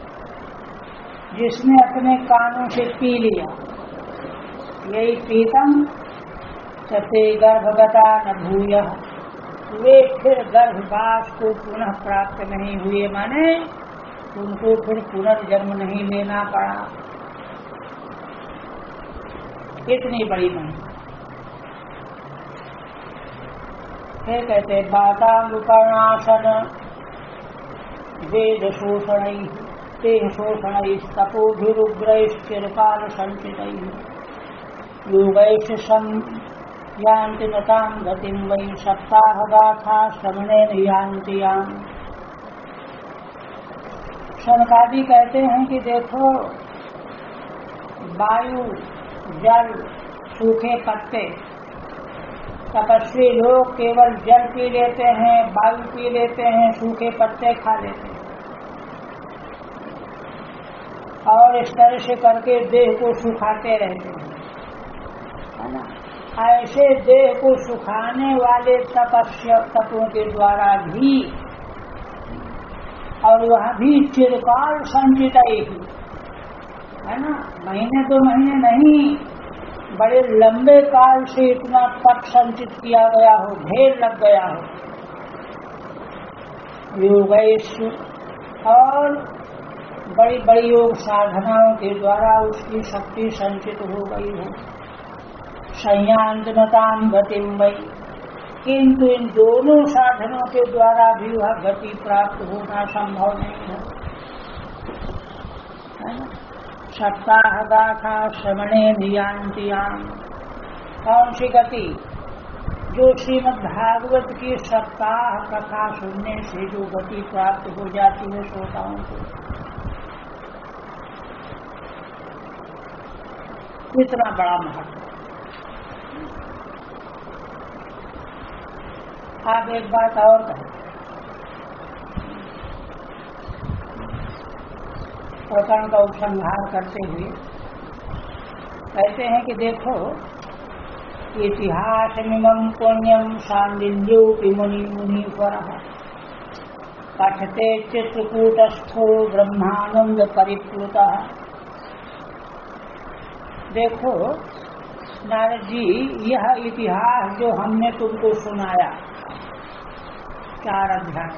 जिसने अपने कानों से पी लिया, यही पीतम क्षते गर्भगता न भूयः, वे फिर गर्भवास को पुनः प्राप्त नहीं हुए, माने उनको फिर पुनर्जन्म नहीं लेना पड़ा। इतनी बड़ी महिमा। फिर कहते बातांगुकर्णासन वेद शोषण ते शोषण तपोभिरुग्रैश्चिरकाल संचितैः योगैश्च यान्ति नतां गतिं वै सप्ताहगाथा श्रवणेन यान्ति याम्। शनकादि कहते हैं कि देखो, वायु, जल, सूखे पत्ते, तपस्वी लोग केवल जल पी लेते हैं, वायु पी लेते हैं, सूखे पत्ते खा लेते हैं और इस तरह से करके देह को सुखाते रहते हैं, है ना। ऐसे देह को सुखाने वाले तपों के द्वारा भी, और वह भी चिरकाल संचित ही, है ना, महीने 2 महीने नहीं, बड़े लंबे काल से इतना तप संचित किया गया हो, ढेर लग गया हो। योगैश, और बड़ी बड़ी योग साधनाओं के द्वारा उसकी शक्ति संचित हो गई हो। संयान्तनतां गतिं वै, किंतु इन दोनों साधनों के द्वारा भी वह गति प्राप्त होना संभव नहीं है, है ना। सप्ताह गाथा श्रवणेन यान्ति याम्, कौन सी गति? जो श्रीमद् भागवत की सप्ताह कथा सुनने से जो गति प्राप्त हो जाती है श्रोताओं को, इतना बड़ा महत्व। आप एक बात और कहें, प्रकरण का उपसंहार करते हुए कहते हैं कि देखो, इतिहासमिमं पुण्यं शाण्डिल्योऽपि मुनीश्वरः पठते चित्रकूटस्थो ब्रह्मानंद परिप्लुतः। देखो नारद जी, यह इतिहास जो हमने तुमको सुनाया 4 अध्याय,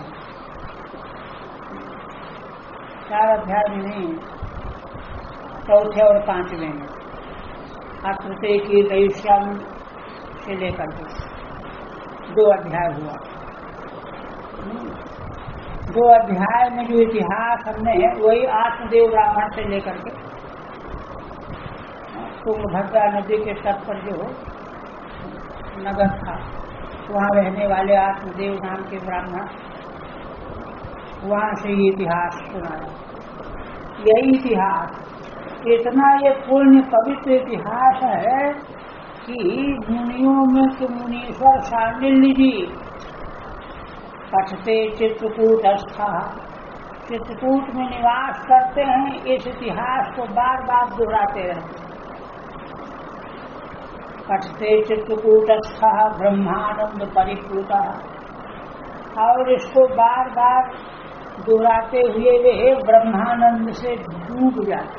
4 अध्याय में नहीं, 4थे और 5वें में, अकृते की दैश्यम से लेकर के 2 अध्याय हुआ। 2 अध्याय में जो इतिहास हमने, वही आत्मदेव ब्राह्मण से लेकर के तुंगभद्रा नदी के तट पर जो नगर था, वहाँ रहने वाले आत्मदेव नाम के ब्राह्मण, वहाँ से ये इतिहास सुनाया। यही इतिहास, इतना ये पुण्य पवित्र इतिहास है कि मुनियों में तो मुनीश्वर शांडिल्य जी पठते चित्रकूटस्था, चित्रकूट में निवास करते हैं, इस इतिहास को बार बार दोहराते रहते हैं। पठते चित्रकूटस्थः ब्रह्मानंद परिप्लुतः, और इसको बार बार दोहराते हुए वे ब्रह्मानंद से डूब जाते,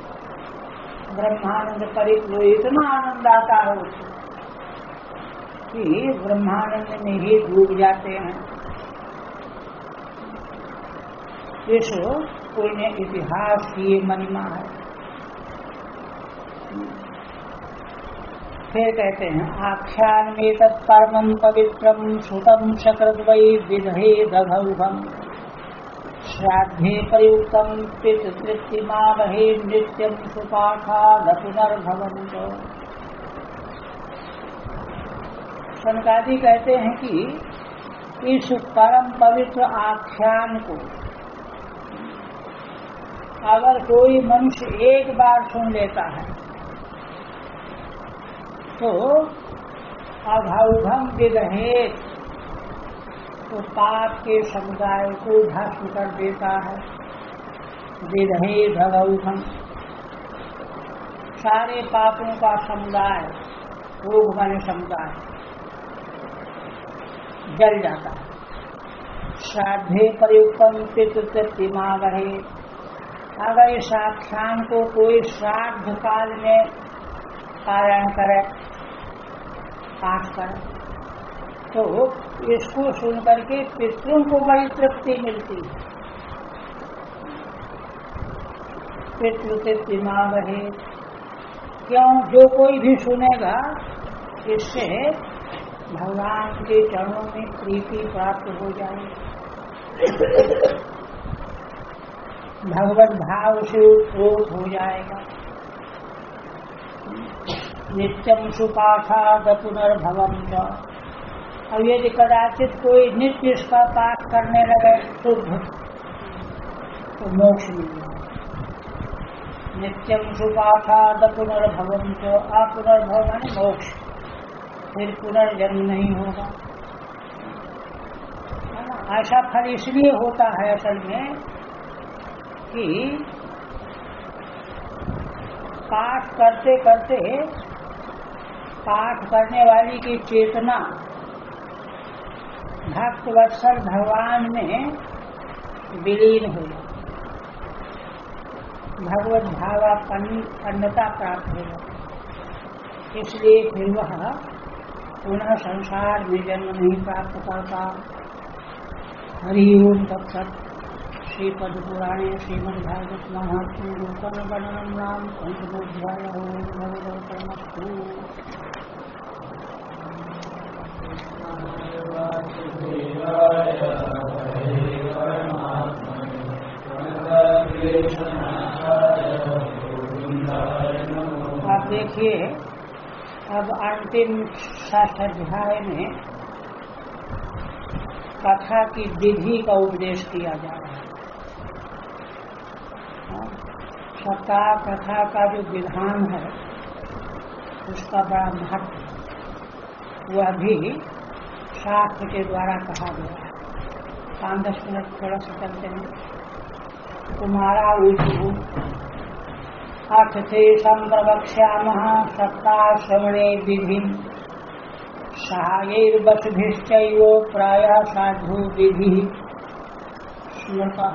ब्रह्मानंद परिप्लुत, इतना आनंद आता है उसको कि ब्रह्मानंद में ही डूब जाते हैं। इस पुण्य इतिहास की ये महिमा है। फिर कहते हैं आख्यान में तत्परमं पवित्रम सुतम सकृद्वै विदहे दघौघम श्राद्धे प्रयुक्तम पितृतृप्तिमावहे नित्यं सुपाठाद पुनर्भवन्तो। सनकादि कहते हैं कि इस परम पवित्र आख्यान को अगर कोई मनुष्य एक बार सुन लेता है तो अघौघम विदहे, तो पाप के समुदाय को भस्म कर देता है। विदहे भगौघम, सारे पापों का समुदाय, भोग माने समुदाय, जल जाता है। श्राद्धे प्रयुक्तम पितृतृप्तिमावहे, अगर इस आख्यान को कोई श्राद्ध काल में पारायण करे, पाठ करे, तो इसको सुन करके पितरों को बड़ी तृप्ति मिलती है। पितृतृप्तिमावहे, क्यों? जो कोई भी सुनेगा इससे भगवान के चरणों में प्रीति प्राप्त हो जाएगी, भगवत भाव से उत्प्रोत हो जाएगा। नित्यम सुपाठाद पुनर्भवन्त, अब यदि कदाचित कोई नित्य इसका पाठ करने लगे शुद्ध तो मोक्ष मिलेगा। नित्यम सुपाठाद पुनर्भवन्त, पुनर्भव माने मोक्ष, फिर पुनर्जन्म नहीं होगा। ऐसा फल इसलिए होता है असल में कि पाठ करते करते पाठ करने वाली की चेतना भक्त वत्सल भगवान में विलीन हो, भगवत भावापन्नता प्राप्त होगा। इसलिए फिर वह पुनः संसार में जन्म नहीं प्राप्त करता। हरि ओम तत्सत्। श्रीपद पुराणे श्रीमद्भागवत महात्म्ये गोकर्ण वर्णनम नाम पंचमोऽध्यायः। ओम भगवतमस्तु। आप देखिए, अब अंतिम 6 अध्याय में कथा की विधि का उपदेश किया जा रहा है। सप्ताह कथा का जो विधान है उसका बड़ा महत्व, वह भी शास्त्र के द्वारा कहा गया है। 5-10 मिनट थोड़ा सा चलते हैं। तुम्हारा उजू अर्थ थे संप्रवक्ष्यामः सप्ताह श्रवणे विधि सहायैर्वशुभिश्चैव प्रायः साधु विधि स्मृता।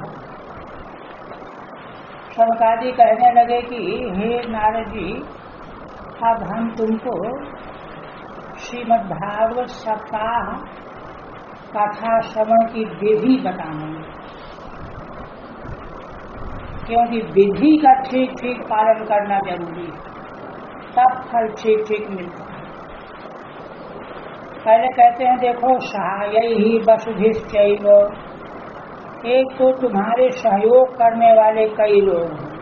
शौनकादि कहने लगे कि हे नारद जी, अब हम तुमको श्रीमद्भागवत सप्ताह कथा श्रवण की विधि बताएंगे, क्योंकि विधि का ठीक ठीक पालन करना जरूरी है, तब फल ठीक ठीक मिलता है। पहले कहते हैं देखो, सहायैहि वसुभिश्चैव, एक तो तुम्हारे सहयोग करने वाले कई लोग हैं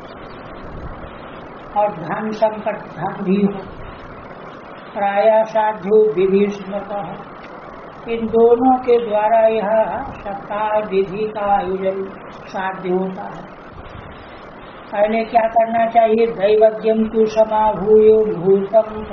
और धन संकट धन भी हो। प्रायः साधु विधि स्मृत है, इन दोनों के द्वारा यह सप्ताह विधि का आयोजन साध्य होता है। पहले क्या करना चाहिए? दैवज्ञम तु समाभूयो भूतम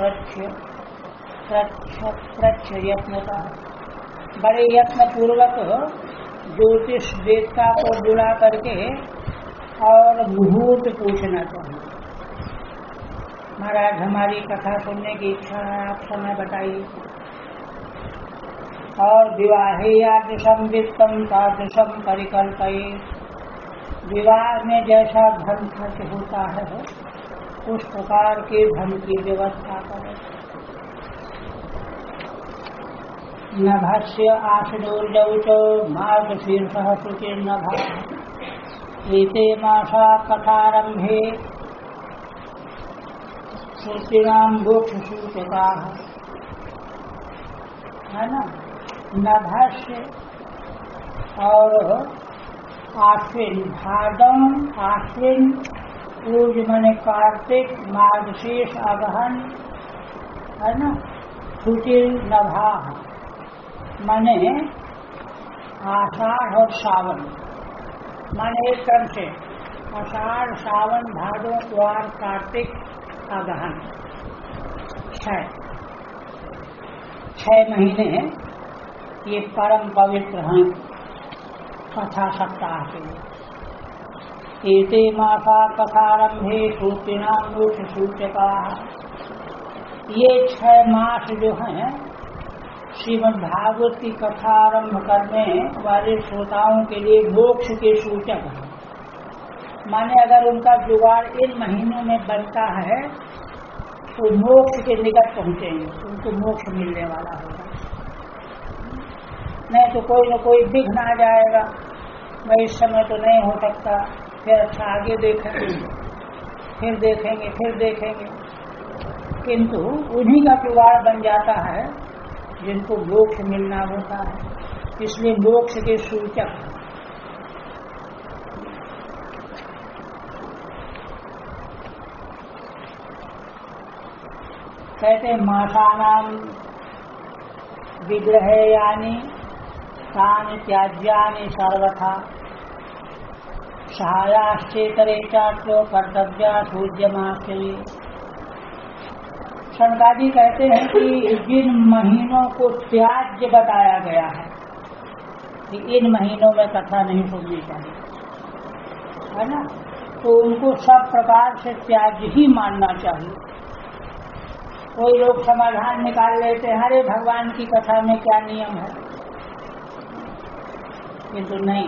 प्रच्छ यत्नता, बड़े यत्न पूर्वक ज्योतिष देवता को बुला करके और मुहूर्त पूछना चाहिए। महाराज, हमारी कथा सुनने की इच्छा है, आप समय बताइए। और विवाहे यादृशम वित्तम तादृशम परिकल्पये, विवाह में जैसा धन खर्च होता है उस प्रकार के धन की व्यवस्था करें। नभस्य आशिनोर्जौ च मार्गशीर्षः शुचिर्नभः एते मासा कथारम्भे श्रुतीनां मोक्षसूचकाः। है ना, नभस्य और आश्विन, भादम आश्विन, पूज मने कार्तिक, मार्गशीर्ष अगहन, है ना, शुचिर नभा माने आषाढ़ और सावन, माने एक क्रम से आषाढ़ सावन भादो द्वार कार्तिक अगहन, 6 महीने ये परम पवित्र हैं कथा सप्ताह के लिए। एते मासा कथारंभे श्रुतीनां मोक्षसूचकाः। ये 6 मास जो हैं श्रीमद् भागवत की कथा आरंभ करने वाले श्रोताओं के लिए मोक्ष के सूचक है। माने अगर उनका जुगाड़ इन महीनों में बनता है तो मोक्ष के निकट पहुंचेंगे, उनको मोक्ष मिलने वाला होगा। नहीं तो कोई न कोई विघ्न आ जाएगा, मैं इस समय तो नहीं हो सकता, फिर अच्छा आगे देखेंगे, फिर देखेंगे, फिर देखेंगे। किंतु उन्हीं का जुगाड़ बन जाता है जिनको मोक्ष मिलना होता है, इसलिए मोक्ष के सूचक। कहते मासानां विग्रहेयानि तानि त्याज्यानि सर्वथा सहायाश्चेतरे चाट्यो कर्तव्या सूज्यमाश्चर्ये। शंकाजी कहते हैं कि जिन महीनों को त्याज्य बताया गया है कि इन महीनों में कथा नहीं सुननी चाहिए, है ना, तो उनको सब प्रकार से त्याज्य ही मानना चाहिए। कोई लोग समाधान निकाल लेते हैं, अरे भगवान की कथा में क्या नियम है, किंतु नहीं।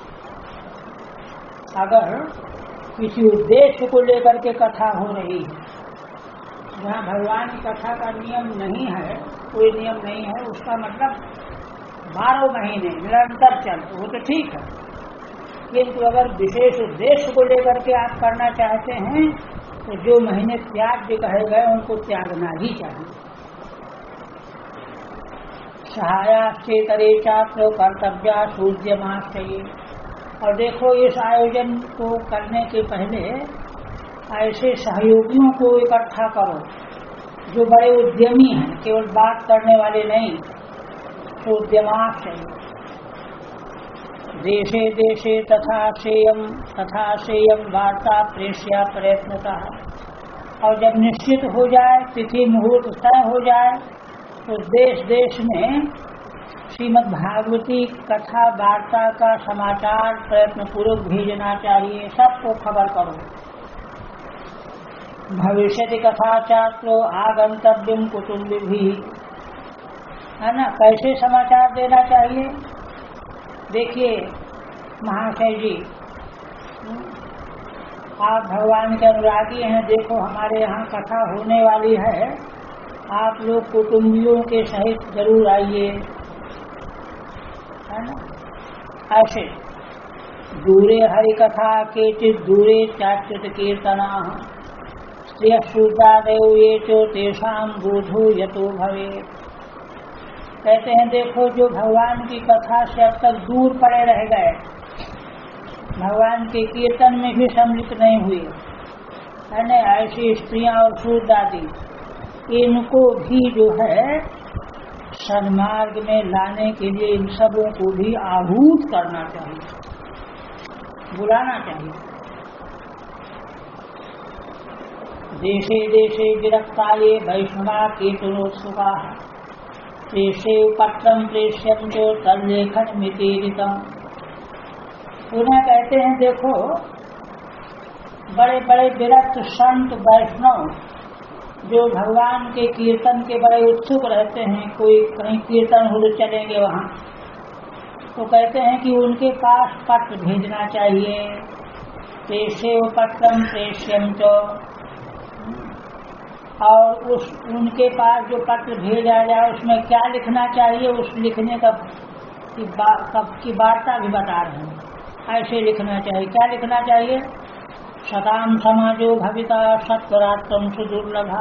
अगर किसी उद्देश्य को लेकर के कथा हो रही है, जहाँ भगवान की कथा का नियम नहीं है, कोई नियम नहीं है, उसका मतलब 12 महीने निरंतर चल, वो तो ठीक है। किंतु अगर विशेष उद्देश्य को लेकर के आप करना चाहते हैं तो जो महीने त्याग कहे गए उनको त्यागना ही चाहिए। सहायाश्चेतरे चात्र कर्तव्या सूज्यमाश्चर्ये। और देखो, इस आयोजन को करने के पहले ऐसे सहयोगियों को इकट्ठा करो जो बड़े उद्यमी हैं, केवल बात करने वाले नहीं, तो उद्यमाश्चर्ये। देशे देशे तथा सेयम वार्ता प्रेष्या प्रयत्नतः। और जब निश्चित हो जाए, तिथि मुहूर्त तय हो जाए, तो देश देश में श्रीमद् भागवती कथा वार्ता का समाचार प्रयत्न पूर्वक भेजना चाहिए, सबको खबर करो। भविष्यति कथा चात्रो आगंतव्यम कुटुम्बिभिः। है ना, कैसे समाचार देना चाहिए? देखिए महाशय जी, आप भगवान के अनुरागी हैं, देखो हमारे यहाँ कथा होने वाली है, आप लोग कुटुंबियों के सहित जरूर आइए, है ना। ऐसे दूरे हरि कथा केचित् दूरे चाच्युत कीर्तना स्त्रियः शूद्रादयो ये चो तेषां बोधो यतो भवेत्। कहते हैं देखो, जो भगवान की कथा से अब तक दूर पड़े रह गए, भगवान के कीर्तन में भी सम्मिलित नहीं हुए, है ना, ऐसी स्त्रियां और शूद्र आदि, इनको भी जो है सन्मार्ग में लाने के लिए इन सबों को भी आहूत करना चाहिए, बुलाना चाहिए। देशे देशे विरक्ताये वैष्णवा कीर्तनोत्सुकाः तेषे पत्रं प्रेष्यन्तो तल्लेखन मितीरितम्। उन्हें कहते हैं देखो, बड़े बड़े विरक्त संत वैष्णव जो भगवान के कीर्तन के बड़े उत्सुक रहते हैं, कोई कहीं कीर्तन हो तो चलेंगे वहाँ, तो कहते हैं कि उनके पास पत्र भेजना चाहिए। तेषे पत्रं प्रेष्यन्तो, और उनके पास जो पत्र भेजा जाए उसमें क्या लिखना चाहिए, उस लिखने की वार्ता भी बता रहे हैं। ऐसे लिखना चाहिए। क्या लिखना चाहिए? सताम समाजो भविता सत्वरात्रम सुदुर्लभा।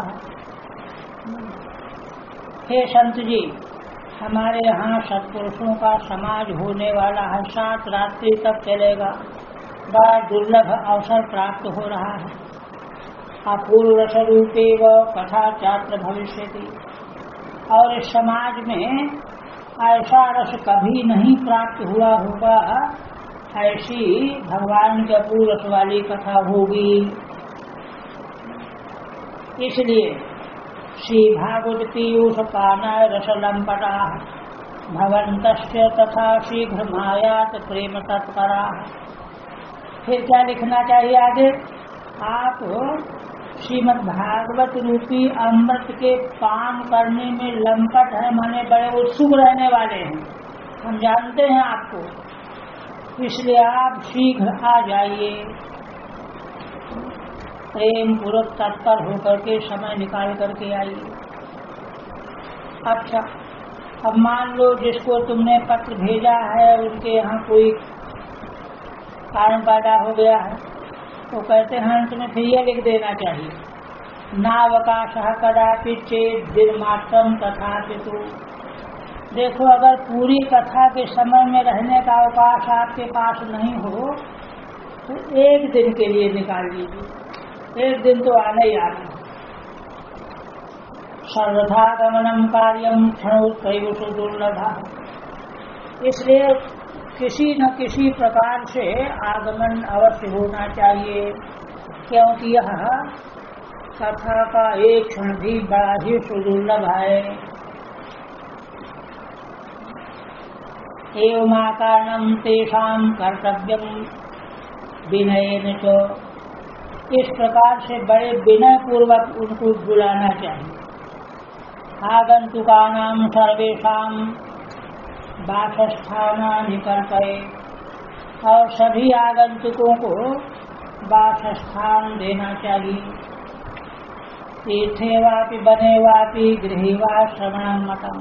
हे संत जी, हमारे यहाँ सत्पुरुषों का समाज होने वाला है, 7 रात्रि तक चलेगा, बड़ा दुर्लभ अवसर प्राप्त हो रहा है। अपूर्व रस रूपे व कथा चात्र भविष्यति। और इस समाज में ऐसा रस कभी नहीं प्राप्त हुआ होगा, ऐसी भगवान की अपूर्व रस वाली कथा होगी। इसलिए श्री भागवत पीयूष पाना रस लंपटा भवन्तस्य तथा शीघ्र मायात प्रेम तत्परा। फिर क्या लिखना चाहिए आगे? आप श्रीमद् भागवत रूपी अमृत के पान करने में लंपट है, माने बड़े उत्सुक रहने वाले हैं, हम जानते हैं आपको, इसलिए आप शीघ्र आ जाइए। प्रेम पूर्वक तत्पर होकर के समय निकाल करके आइए। अच्छा, अब मान लो जिसको तुमने पत्र भेजा है उनके यहाँ कोई कारण पैदा हो गया है, तो कहते हैं तुम्हें फिर यह लिख देना चाहिए, नावकाश कदापि चेत दिनमात्रम तथा पितु। देखो, अगर पूरी कथा के समय में रहने का अवकाश आपके पास नहीं हो तो 1 दिन के लिए निकाल लीजिए। 1 दिन तो आना ही आना। सर्वथा गमनम कार्यम क्षणोत्तैव सुदुर्लभा। इसलिए किसी न किसी प्रकार से आगमन अवश्य होना चाहिए, क्योंकि यह कथा का एक क्षण भी बड़ा ही सुदुर्लभ है। एवमाकारणं तेषां कर्तव्यं विनयेन च। इस प्रकार से बड़े विनय पूर्वक उनको बुलाना चाहिए। आगंतुकानां सर्वेषां वासस्थानानि कल्पये। और सभी आगंतुकों को वासस्थान देना चाहिए। तीर्थे वापि बने वापि गृहे वा श्रवणं मतम्।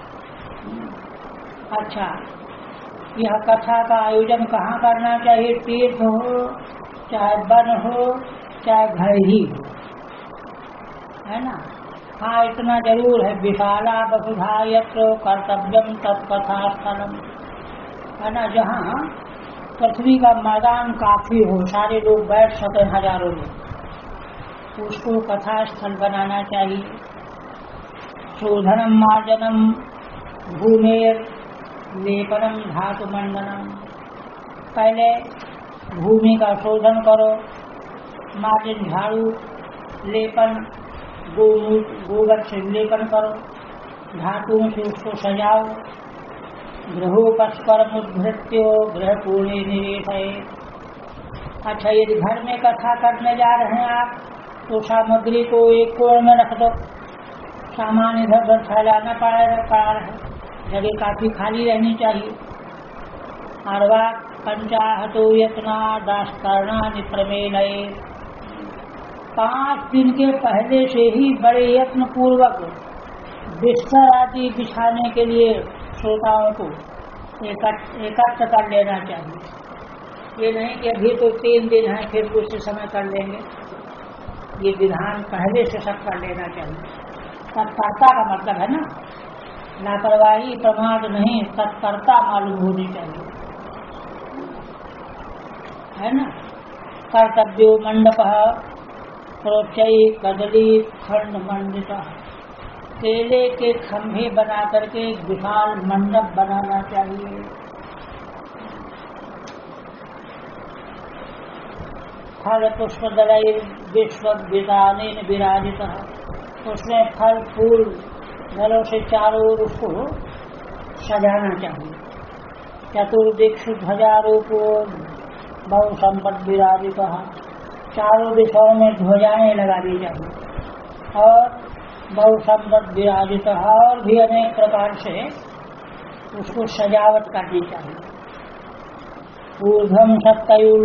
अच्छा, यह कथा का आयोजन कहाँ करना चाहिए? तीर्थ हो, चाहे वन हो, चाहे घर ही हो, है ना। हाँ, इतना जरूर है, विशाला वसुधा यत्र कर्तव्यम तत्कथा स्थलम, है ना। जहाँ पृथ्वी का मैदान काफी हो, सारे लोग बैठ सके, हजारों लोग, उसको कथा स्थल बनाना चाहिए। शोधनम मार्जनम भूमेर लेपनम धातु मंडनम। पहले भूमि का शोधन करो, मार्जन झाड़ू, लेपन गोबर से लेपन करो, धातुओं से उसको सजाओ। गृहोपस्करम उद्धृत्यो गृह पूर्णे निवेश। अच्छा, यदि घर में कथा करने जा रहे हैं आप, तो सामग्री को एक कोण में रख दो, सामान इधर उधर फैलाना पड़ा रहे, जगह काफी खाली रहनी चाहिए। अर्वा पंचाहतो यत्ना दास्करणा निप्रमेलये। 5 दिन के पहले से ही बड़े यत्न पूर्वक बिस्तर आदि बिछाने के लिए श्रोताओं को एकत्र कर लेना चाहिए। ये नहीं कि अभी तो 3 दिन है फिर कुछ समय कर लेंगे। ये विधान पहले से सब कर लेना चाहिए। तत्परता का मतलब है ना, लापरवाही प्रमाद नहीं, तत्परता मालूम होनी चाहिए, है ना। कर्तव्यो मंडप प्रोच्चै कदली खंड मंडित। केले के खंभे बना करके विशाल मंडप बनाना चाहिए। फल पुष्प दलैर विश्व विदानेन विराजित। उसमें फल फूल दलों से चारों ओर उसको सजाना चाहिए। चतुर्दिक्षु ध्वजारोपो बहु संपद विराजित। चारों दिशाओं में ध्वजाएं लगा दी चाहिए और बहु संपद विराजित, और भी अनेक प्रकार से उसको सजावट करनी चाहिए। ऊर्ध्वं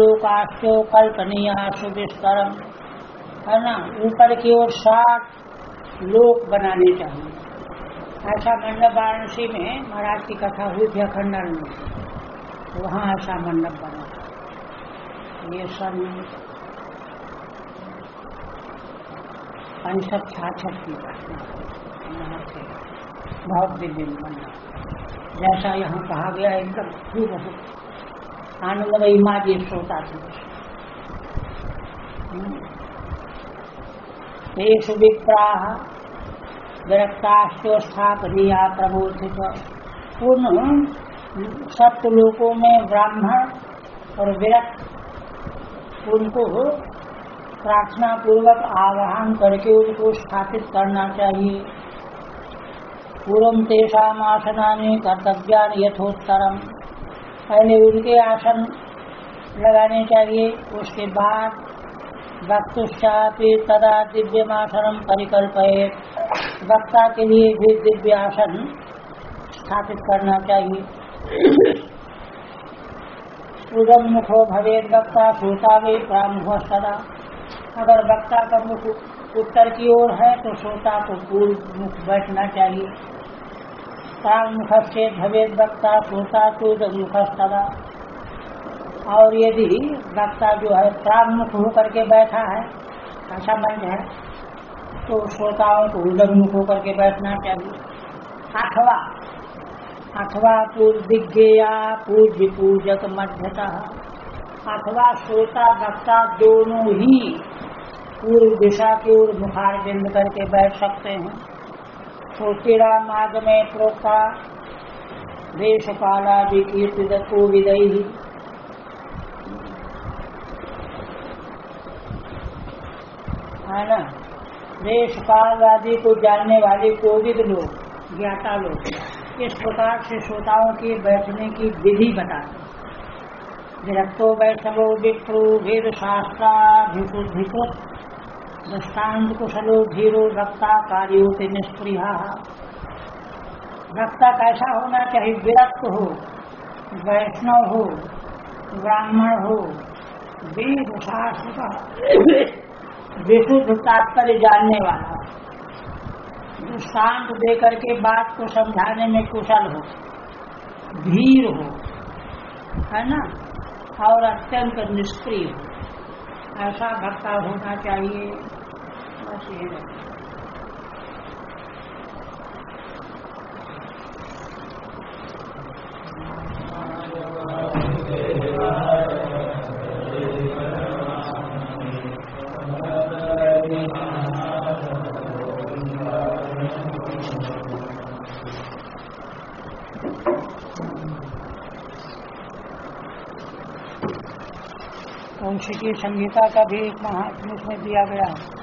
सप्तयूलोकाश्चो कल्पनीया सुविस्तरम, है ना। ऊपर की ओर 7 लोक बनाने चाहिए। ऐसा मंडप वाराणसी में महाराज की कथा हुई थी अखंडन में, वहाँ ऐसा मंडप बना। ये सन 65-66 की घटना यहाँ से बहुत दिव्य मंडप जैसा यहाँ कहा गया एकदम खूब आनंदमयी माँ जी श्रोता थी। तेषु विप्राः विरक्ताश्च स्थापनीया प्रबोधित। उन सप्तलोकों में ब्राह्मण और विरक्त उनको प्रार्थना पूर्वक आवाहन करके उनको स्थापित करना चाहिए। पूर्वं तेषाम् आसनानि कर्तव्यानि यथोत्तरम्, पहले उनके आसन लगाने चाहिए, उसके बाद वक्तुश्चापि तदा दिव्यमासनं परिकल्पयेत्, वक्ता के लिए भी दिव्य आसन स्थापित करना चाहिए। उदम मुखो भवेद वक्ता श्रोता वे प्रामुखस्तदा, अगर वक्ता का मुख उत्तर की ओर है तो श्रोता को पूर्व मुख बैठना चाहिए। प्रामुखश्चेत् भवेद वक्ता श्रोता तो मुखस्तदा, और यदि वक्ता जो है प्रामुख होकर के बैठा है, ऐसा मंच है, तो श्रोताओं को उदमुख होकर के बैठना चाहिए। अथवा पूर्वदिग्गेया पूज्य पूजक मध्यतः, अथवा श्रोता वक्ता दोनों ही पूर्व दिशा की ओर मुखारबिंद करके बैठ सकते हैं। श्रोतिरा मार्ग में प्रोक्ता देश कालादि कीर्तित कोविदई, है ना, देश काल आदि को जानने वाले कोविद लोग, ज्ञाता लोग इस प्रकार से श्रोताओं के बैठने की विधि बताते। विरक्तो वैष्णवो विप्रो वेद शास्त्राभिषुद्धिकृत दृष्टान्त कुशलो धीरो वक्ता कार्योति निष्प्रिया। वक्ता कैसा होना चाहिए? विरक्त हो, वैष्णव हो, ब्राह्मण हो, वेद शास्त्र का विशुद्ध तात्पर्य जानने वाला, जो शांत दे करके बात को समझाने में कुशल हो, धीर हो, है ना, और अत्यंत निष्क्रिय हो, ऐसा भक्ता होना चाहिए। बस ये कौशिकी संहिता का भी एक महात्म्य इसमें दिया गया है।